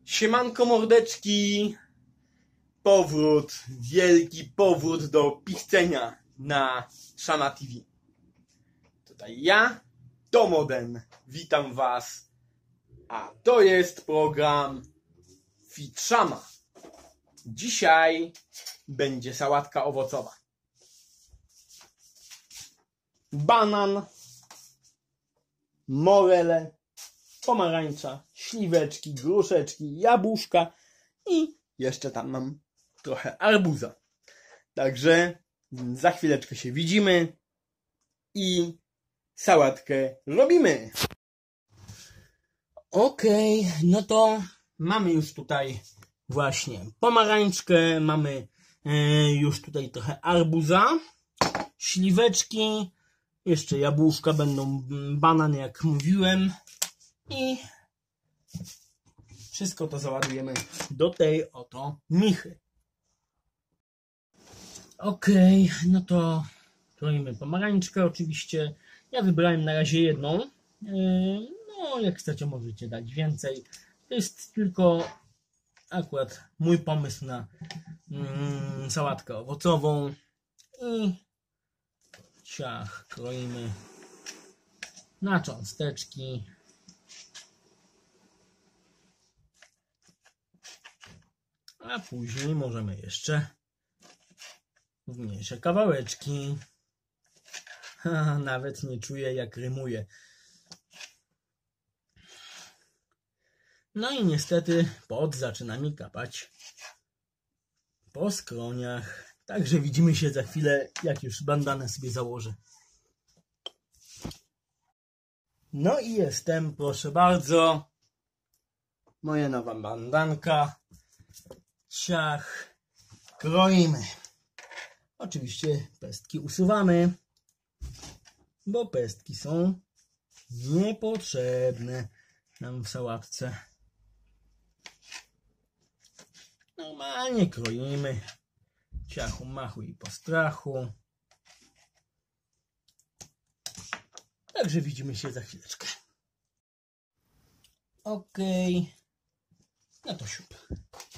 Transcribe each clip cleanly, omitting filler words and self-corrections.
Siemanko mordeczki, wielki powrót do pichcenia na Szama TV. Tutaj ja, Tomoden, witam was, a to jest program Fit Szama. Dzisiaj będzie sałatka owocowa. Banan, morele, pomarańcza, śliweczki, gruszeczki, jabłuszka i jeszcze tam mam trochę arbuza. Także za chwileczkę się widzimy i sałatkę robimy. Okej, no to mamy już tutaj właśnie pomarańczkę, mamy już tutaj trochę arbuza, śliweczki, jeszcze jabłuszka, będą banany jak mówiłem i wszystko to załadujemy do tej oto michy. Okej, no to kroimy pomarańczkę oczywiście. Ja wybrałem na razie jedną. No jak chcecie możecie dać więcej. To jest tylko akurat mój pomysł na sałatkę owocową. I ciach kroimy na cząsteczki. A później możemy jeszcze w mniejsze kawałeczki. Nawet nie czuję jak rymuje. No i niestety pot zaczyna mi kapać po skroniach. Także widzimy się za chwilę, jak już bandanę sobie założę. No i jestem, proszę bardzo. Moja nowa bandanka. Ciach, kroimy. Oczywiście pestki usuwamy, bo pestki są niepotrzebne nam w sałatce. Normalnie kroimy. Ciachu, machu i postrachu. Także widzimy się za chwileczkę. Okej. No to siup.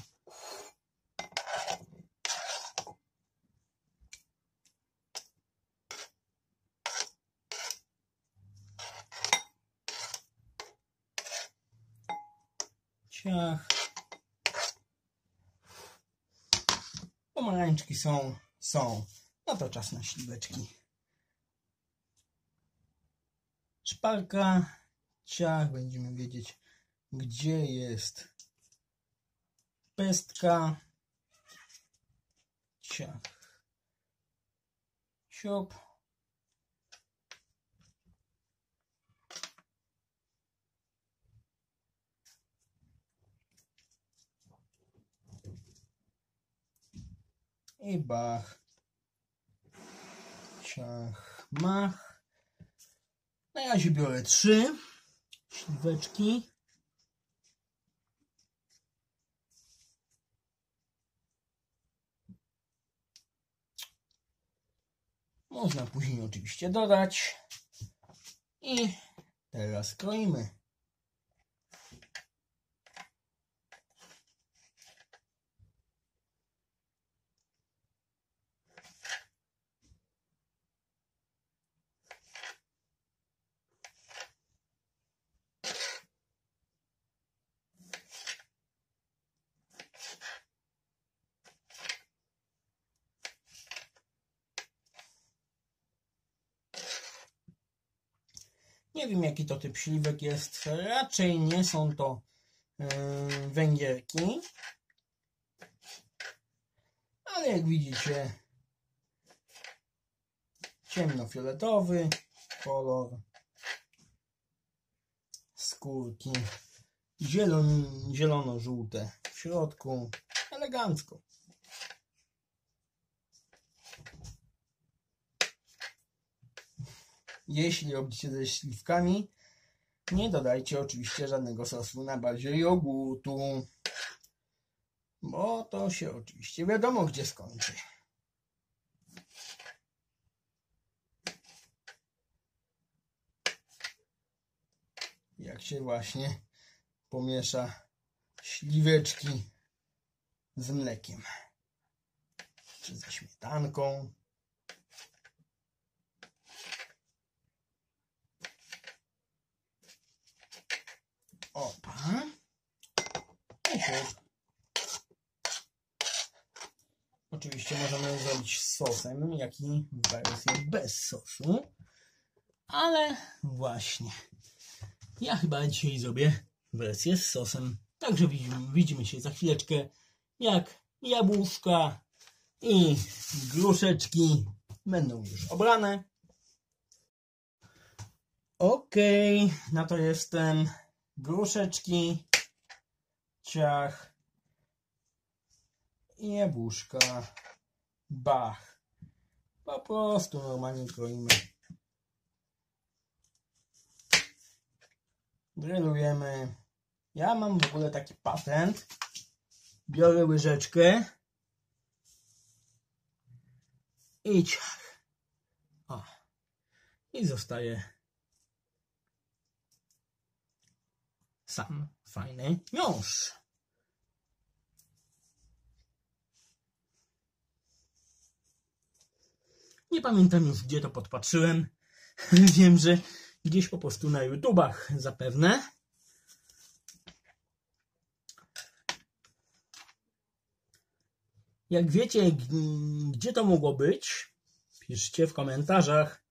Ciach. Pomarańczki są. No to czas na śliweczki. Szparka. Ciach. Będziemy wiedzieć, gdzie jest pestka. Ciach. Siop. I bach, ciach, mach. Na razie biorę 3 śliweczki. Można później oczywiście dodać. I teraz kroimy. Nie wiem jaki to typ śliwek jest, raczej nie są to węgierki, ale jak widzicie ciemnofioletowy kolor skórki, zielono-żółte w środku, elegancko. Jeśli robicie ze śliwkami, nie dodajcie oczywiście żadnego sosu na bazie jogurtu, bo to się oczywiście wiadomo gdzie skończy. Jak się właśnie pomiesza śliweczki z mlekiem czy ze śmietanką. Opa. Oczywiście możemy zrobić z sosem, jak i wersję bez sosu. Ale właśnie, ja chyba dzisiaj zrobię wersję z sosem. Także widzimy się za chwileczkę, jak jabłuszka i gruszeczki będą już obrane. Ok, na to jestem. Gruszeczki, ciach i jabłuszka. Bach. Po prostu normalnie kroimy. Grillujemy. Ja mam w ogóle taki patent. Biorę łyżeczkę i ciach. O. I zostaje sam fajny miąższ. Nie pamiętam już, gdzie to podpatrzyłem. Wiem, że gdzieś po prostu na YouTubach zapewne. Jak wiecie, gdzie to mogło być, piszcie w komentarzach.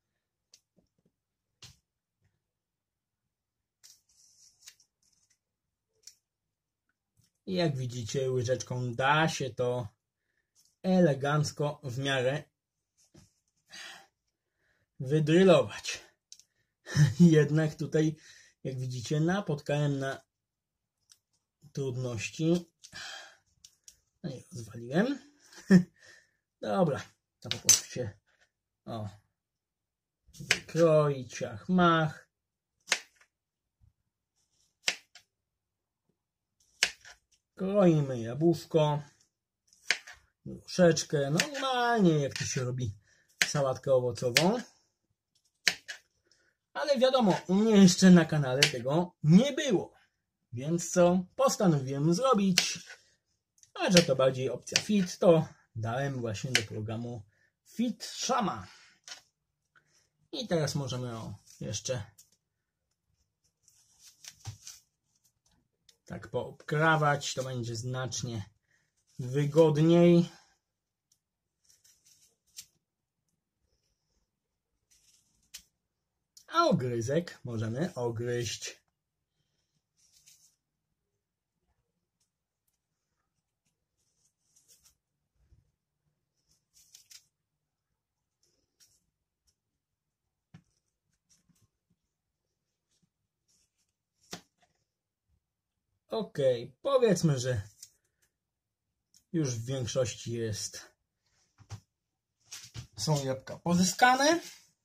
I jak widzicie, łyżeczką da się to elegancko w miarę wydrylować. Jednak tutaj, jak widzicie, napotkałem na trudności. No i rozwaliłem. Dobra, to po prostu się wykroić, ciach, mach. Kroimy jabłuszko, gruszeczkę, normalnie jak to się robi sałatkę owocową. Ale wiadomo, u mnie jeszcze na kanale tego nie było. Więc co postanowiłem zrobić? A że to bardziej opcja fit, to dałem właśnie do programu FitShama. I teraz możemy jeszcze tak poobkrawać, to będzie znacznie wygodniej. A ogryzek możemy ogryźć. Ok, powiedzmy, że już w większości są jabłka pozyskane,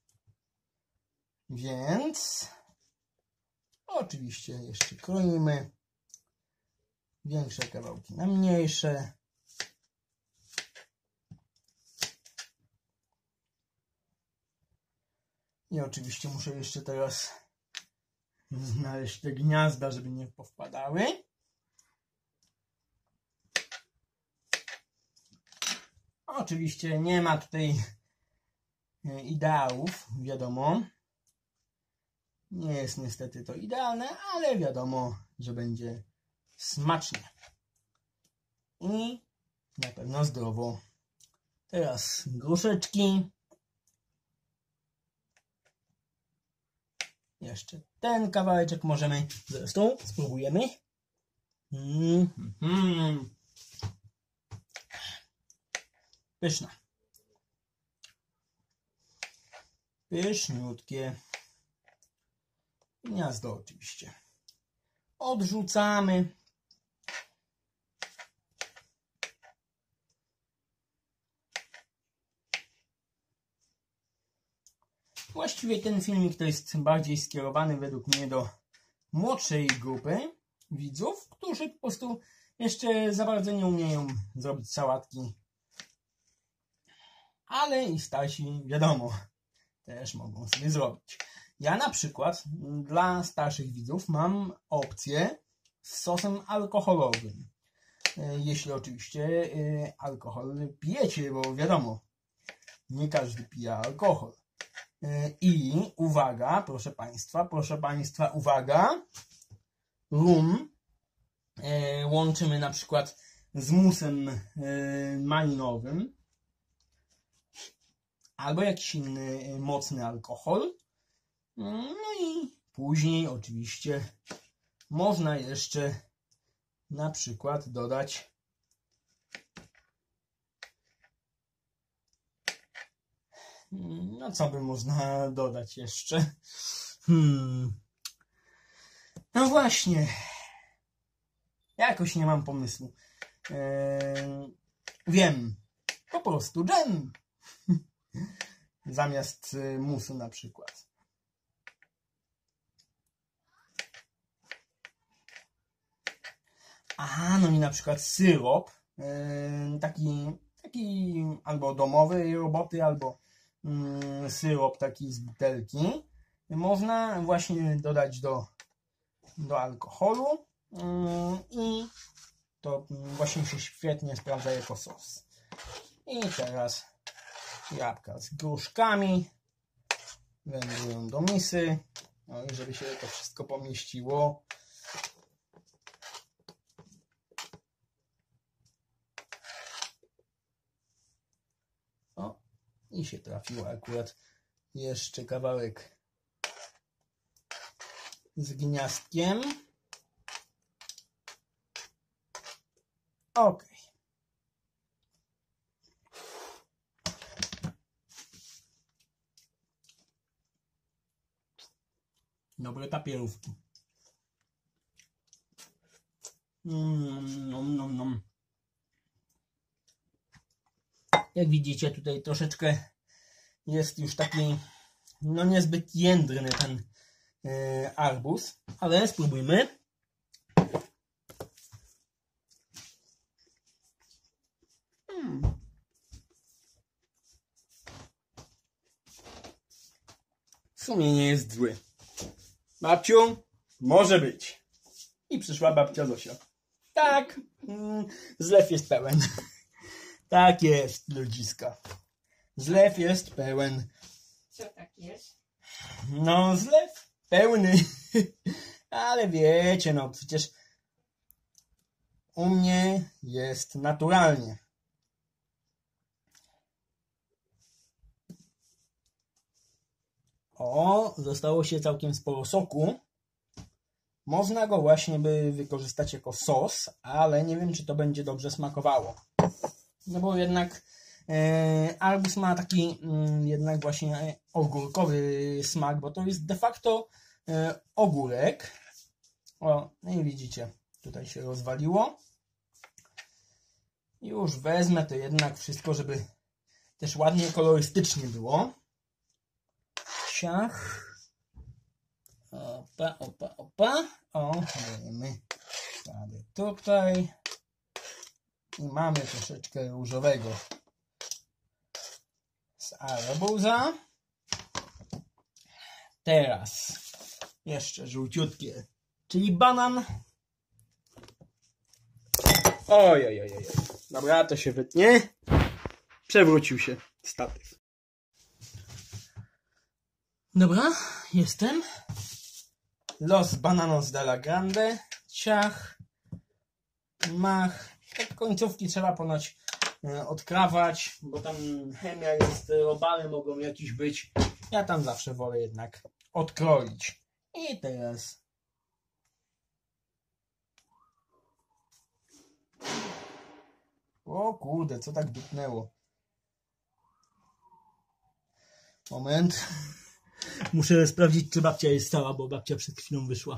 więc oczywiście jeszcze kroimy większe kawałki na mniejsze. I oczywiście muszę jeszcze teraz znaleźć te gniazda, żeby nie powpadały. Oczywiście nie ma tutaj ideałów, wiadomo. Nie jest niestety to idealne, ale wiadomo, że będzie smacznie. I na pewno zdrowo. Teraz gruszeczki. Jeszcze ten kawałeczek możemy, zresztą spróbujemy. Pyszne. Pyszniutkie. Gniazdo oczywiście odrzucamy. Właściwie ten filmik to jest bardziej skierowany według mnie do młodszej grupy widzów, którzy po prostu jeszcze za bardzo nie umieją zrobić sałatki. Ale i starsi, wiadomo, też mogą sobie zrobić. Ja na przykład dla starszych widzów mam opcję z sosem alkoholowym. Jeśli oczywiście alkohol pijecie, bo wiadomo, nie każdy pije alkohol. I uwaga, proszę Państwa, uwaga, rum łączymy na przykład z musem malinowym albo jakiś inny mocny alkohol. No i później oczywiście można jeszcze na przykład dodać no co by można dodać jeszcze? No właśnie, jakoś nie mam pomysłu. Wiem, po prostu dżem zamiast musu na przykład. Aha, no i na przykład syrop, taki albo domowej roboty, albo syrop taki z butelki. Można właśnie dodać do alkoholu i to właśnie się świetnie sprawdza jako sos. I teraz jabłka z gruszkami wędrują do misy. No i żeby się to wszystko pomieściło, i się trafiło akurat jeszcze kawałek z gniazdkiem. Ok. Dobre papierówki. Jak widzicie, tutaj troszeczkę jest już taki no niezbyt jędrny ten arbuz, ale spróbujmy. W sumie nie jest zły. Babciu, może być. I przyszła babcia Zosia. Tak, zlew jest pełen. Tak jest, ludziska. Zlew jest pełen. Co tak jest? No, zlew pełny. Ale wiecie, no przecież u mnie jest naturalnie. O, zostało się całkiem sporo soku. Można go właśnie by wykorzystać jako sos, ale nie wiem, czy to będzie dobrze smakowało. No bo jednak arbuz ma taki jednak właśnie ogórkowy smak, bo to jest de facto ogórek. O, no i widzicie, tutaj się rozwaliło. Już wezmę to jednak wszystko, żeby też ładnie kolorystycznie było. Ciach. Opa, opa, opa. O, dajemy tutaj. I mamy troszeczkę różowego z arbuza. Teraz jeszcze żółciutkie, czyli banan. Oj. Dobra, to się wytnie. Przewrócił się statyw. Dobra, jestem. Los bananos della grande. Ciach. Mach. Te końcówki trzeba ponoć odkrawać, bo tam chemia jest, robale mogą jakieś być. Ja tam zawsze wolę jednak odkroić. I teraz o kurde, co tak dupnęło? Moment. Muszę sprawdzić, czy babcia jest cała, bo babcia przed chwilą wyszła.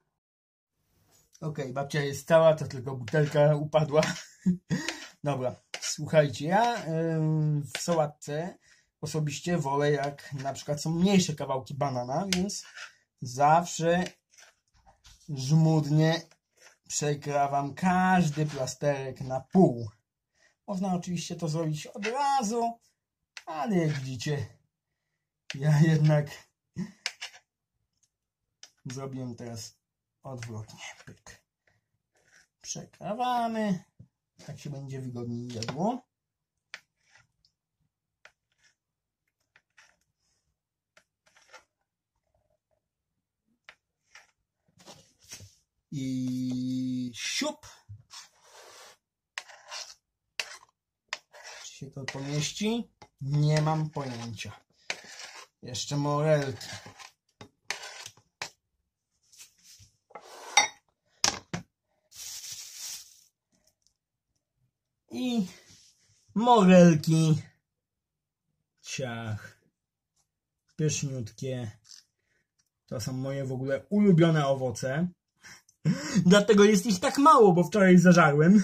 Okej, babcia jest cała, to tylko butelka upadła. Dobra, słuchajcie, ja w sałatce osobiście wolę, jak na przykład są mniejsze kawałki banana, więc zawsze żmudnie przekrawam każdy plasterek na pół. Można oczywiście to zrobić od razu, ale jak widzicie, ja jednak zrobiłem teraz odwrotnie. Pyk. Przekrawamy. Tak się będzie wygodniej jadło. I siup. Czy się to pomieści? Nie mam pojęcia. Jeszcze morelki. I morelki. Ciach. Pyszniutkie. To są moje w ogóle ulubione owoce. Dlatego jest ich tak mało, bo wczoraj zażarłem.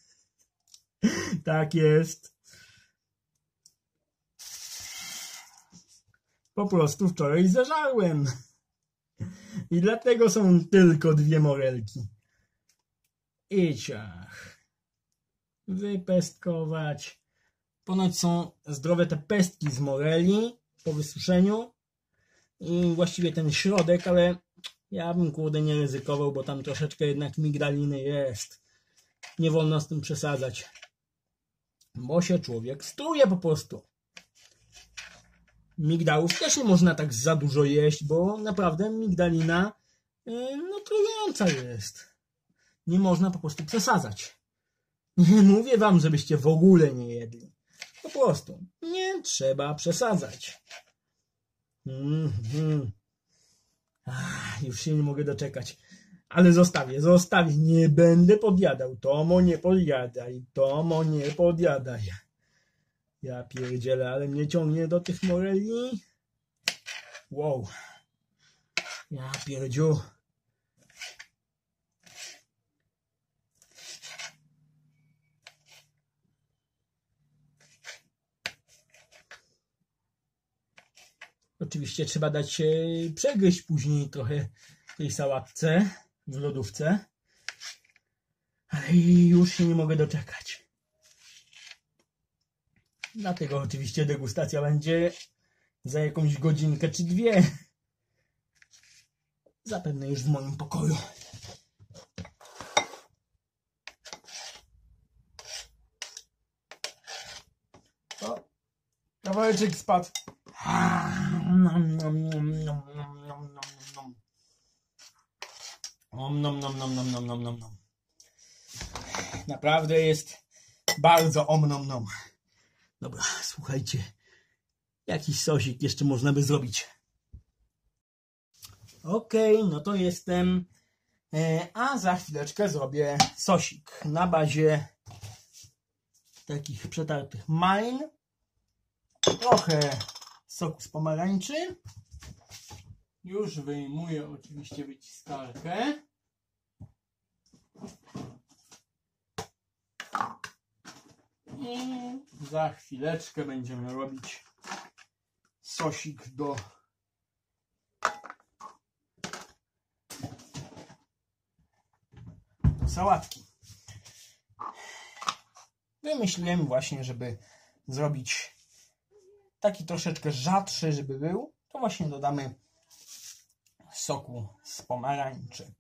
Tak jest. Po prostu wczoraj zażarłem. I dlatego są tylko 2 morelki. I ciach. Wypestkować. Ponoć są zdrowe te pestki z moreli po wysuszeniu. I właściwie ten środek, ale ja bym kurde nie ryzykował, bo tam troszeczkę jednak migdaliny jest. Nie wolno z tym przesadzać. Bo się człowiek struje po prostu. Migdałów też nie można tak za dużo jeść, bo naprawdę migdalina no trująca jest. Nie można po prostu przesadzać. Nie mówię wam, żebyście w ogóle nie jedli. Po prostu nie trzeba przesadzać. Już się nie mogę doczekać. Ale zostawię. Nie będę podjadał. Tomo, nie podjadaj. Tomo, nie podjadaj. Ja pierdzielę, ale mnie ciągnie do tych moreli. Wow. Ja pierdziu. Oczywiście trzeba dać się przegryźć później trochę tej sałatce w lodówce. Ale już się nie mogę doczekać. Dlatego oczywiście degustacja będzie za jakąś godzinkę czy 2. Zapewne już w moim pokoju. O, kawałeczek spadł. Naprawdę jest bardzo omnom. Dobra, słuchajcie. Jakiś sosik jeszcze można by zrobić. Okej, no to jestem. A za chwileczkę zrobię sosik na bazie takich przetartych malin. Trochę soku z pomarańczy. Już wyjmuję oczywiście wyciskarkę. I za chwileczkę będziemy robić sosik do sałatki. Wymyśliłem właśnie, żeby zrobić taki troszeczkę rzadszy, żeby był, to właśnie dodamy soku z pomarańczy.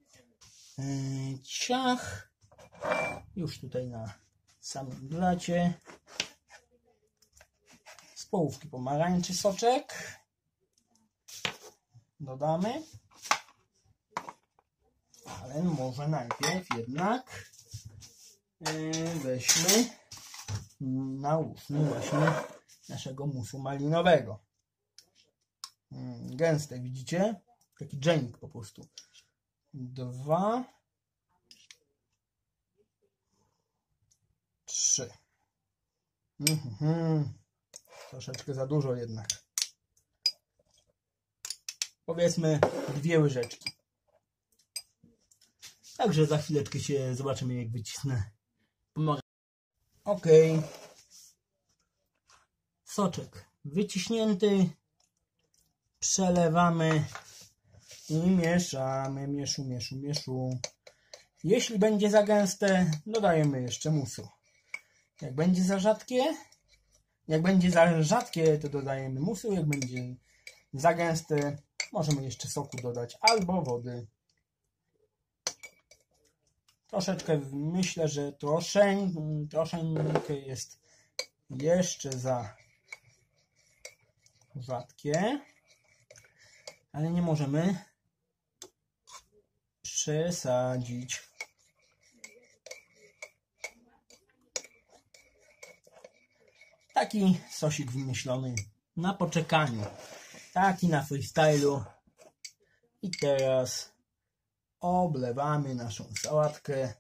Ciach. Już tutaj na samym blacie. Z połówki pomarańczy soczek. Dodamy. Ale może najpierw jednak weźmy, nałóżmy właśnie naszego musu malinowego. Gęste, widzicie? Taki dżemik po prostu. 2, 3. Troszeczkę za dużo jednak. Powiedzmy 2 łyżeczki. Także za chwileczkę się zobaczymy, jak wycisnę. Ok. Soczek wyciśnięty. Przelewamy i mieszamy. Mieszu. Jeśli będzie za gęste, dodajemy jeszcze musu. Jak będzie za rzadkie, to dodajemy musu. Jak będzie za gęste, możemy jeszcze soku dodać albo wody. Troszeczkę, myślę, że troszeczkę jest jeszcze za rzadkie, ale nie możemy przesadzić. Taki sosik wymyślony na poczekaniu, taki na freestylu. I teraz oblewamy naszą sałatkę.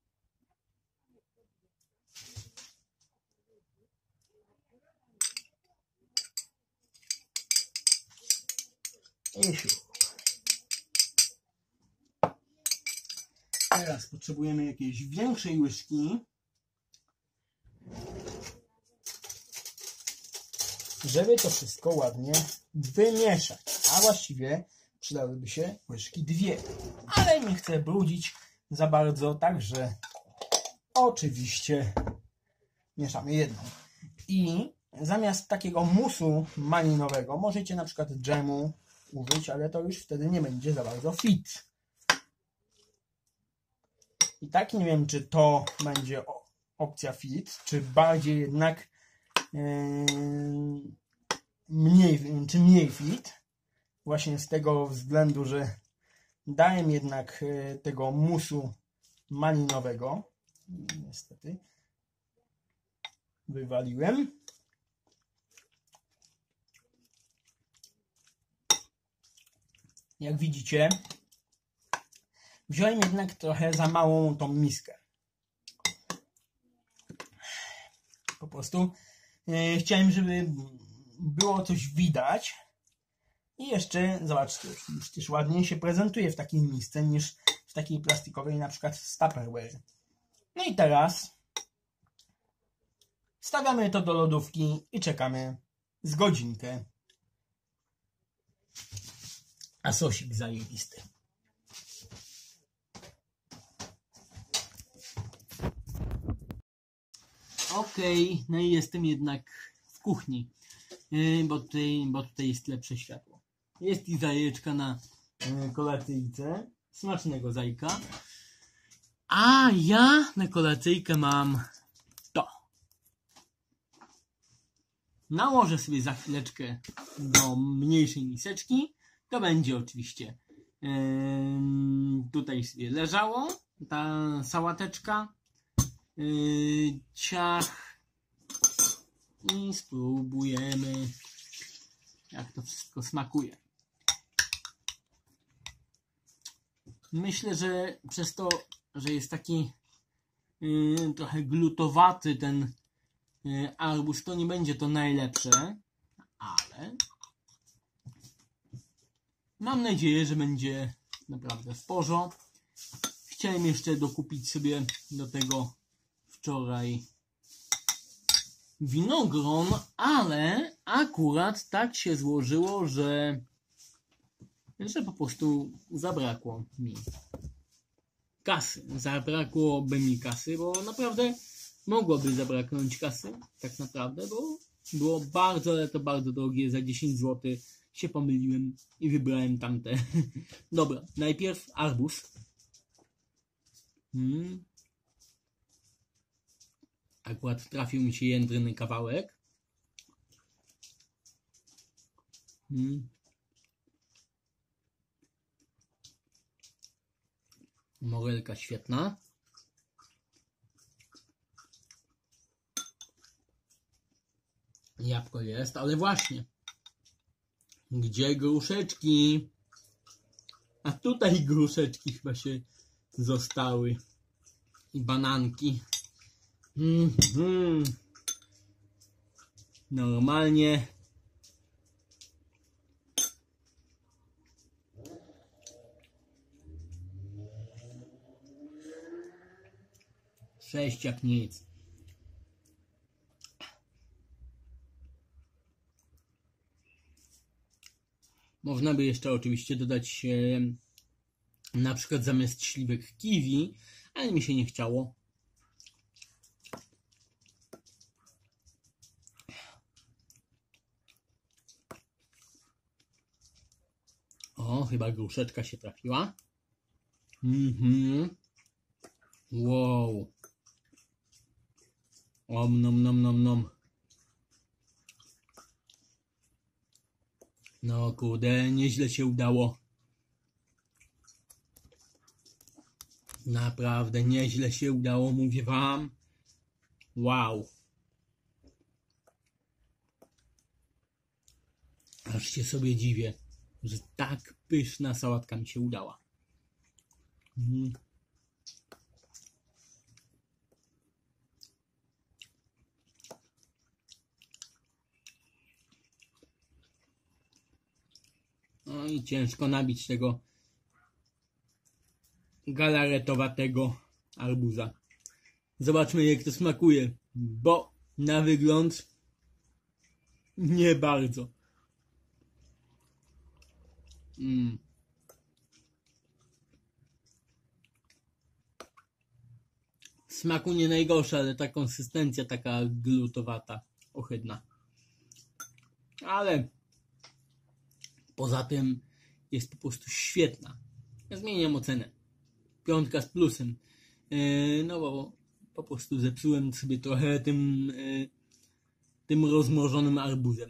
I siup. Teraz potrzebujemy jakiejś większej łyżki, żeby to wszystko ładnie wymieszać. A właściwie przydałyby się łyżki 2. Ale nie chcę brudzić za bardzo, także oczywiście mieszamy jedną. I zamiast takiego musu malinowego możecie na przykład dżemu użyć, ale to już wtedy nie będzie za bardzo fit. I tak nie wiem, czy to będzie opcja fit, czy bardziej jednak mniej fit. Właśnie z tego względu, że dałem jednak tego musu malinowego. Niestety wywaliłem. Jak widzicie, wziąłem jednak trochę za małą tą miskę. Po prostu chciałem, żeby było coś widać. I jeszcze, zobaczcie, przecież ładniej się prezentuje w takiej misce niż w takiej plastikowej, na przykład z Tupperware. No i teraz stawiamy to do lodówki i czekamy z godzinkę. A sosik zajebisty. Okej, no i jestem jednak w kuchni, bo tutaj jest lepsze światło. Jest i zajeczka na kolacyjce, smacznego zajka. A ja na kolacyjkę mam to. Nałożę sobie za chwileczkę do mniejszej miseczki. To będzie oczywiście tutaj sobie leżało, ta sałateczka. Ciach. I spróbujemy, jak to wszystko smakuje. Myślę, że przez to, że jest taki trochę glutowaty ten arbuz, to nie będzie to najlepsze, ale mam nadzieję, że będzie naprawdę w porządku. Chciałem jeszcze dokupić sobie do tego wczoraj winogron, ale akurat tak się złożyło, że po prostu zabrakło mi kasy. Zabrakłoby mi kasy, bo naprawdę mogłoby zabraknąć kasy, tak naprawdę, bo było bardzo, ale to bardzo drogie. Za 10 zł się pomyliłem i wybrałem tamte. Dobra, najpierw arbuz. Akurat trafił mi się jędrny kawałek. Morelka świetna. Jabłko jest, ale właśnie. Gdzie gruszeczki? A tutaj gruszeczki chyba się zostały. I bananki. Normalnie. Sześć jak nic. Można by jeszcze oczywiście dodać na przykład zamiast śliwek kiwi, ale mi się nie chciało. O, chyba gruszeczka się trafiła. Wow. Om nom nom nom nom. No kurde, nieźle się udało. Naprawdę nieźle się udało, mówię wam. Wow. Aż się sobie dziwię, że tak pyszna sałatka mi się udała. No i ciężko nabić tego galaretowatego arbuza. Zobaczmy, jak to smakuje, bo na wygląd nie bardzo. Smaku nie najgorsza, ale ta konsystencja taka glutowata, ohydna. Ale poza tym jest po prostu świetna. Ja zmieniam ocenę. 5 z plusem. No bo po prostu zepsułem sobie trochę tym rozmrożonym arbuzem.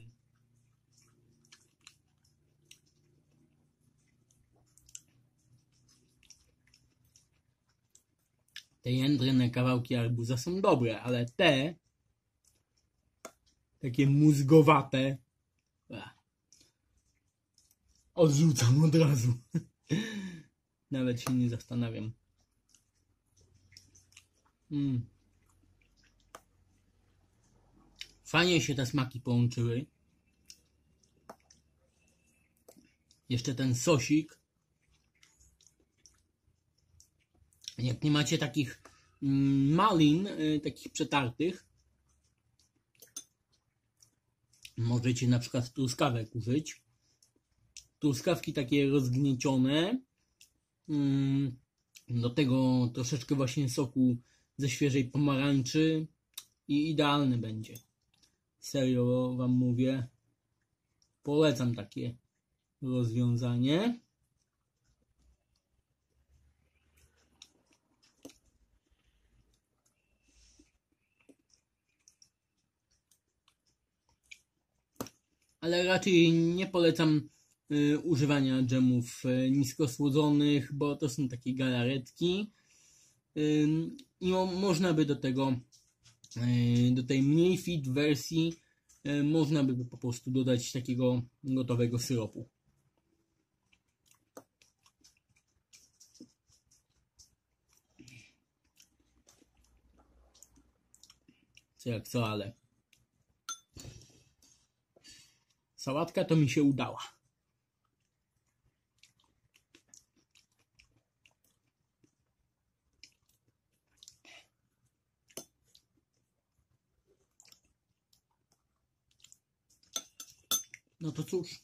Te jędrne kawałki arbuza są dobre, ale te takie mózgowate odrzucam od razu. Nawet się nie zastanawiam. Fajnie się te smaki połączyły. Jeszcze ten sosik. Jak nie macie takich malin, takich przetartych, możecie na przykład truskawek użyć. Truskawki takie rozgniecione. Do tego troszeczkę właśnie soku ze świeżej pomarańczy i idealny będzie. Serio wam mówię. Polecam takie rozwiązanie. Ale raczej nie polecam używania dżemów niskosłodzonych, bo to są takie galaretki i można by do tego, do tej mniej fit wersji można by po prostu dodać takiego gotowego syropu. Co jak co, ale sałatka to mi się udała. No to cóż.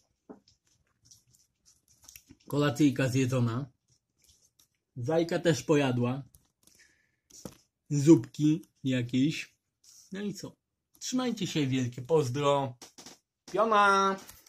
Kolacyjka zjedzona. Zajka też pojadła. Zupki jakieś. No i co? Trzymajcie się, wielkie pozdro. Piona!